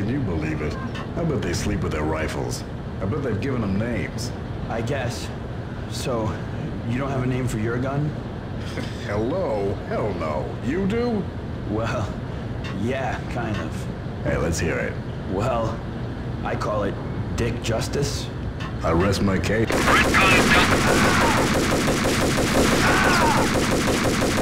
you believe it? I bet they sleep with their rifles. I bet they've given them names. I guess. So, you don't have a name for your gun? Hello? Hell no. You do? Well, yeah, kind of. Hey, let's hear it. Well, I call it Dick Justice. I rest my case.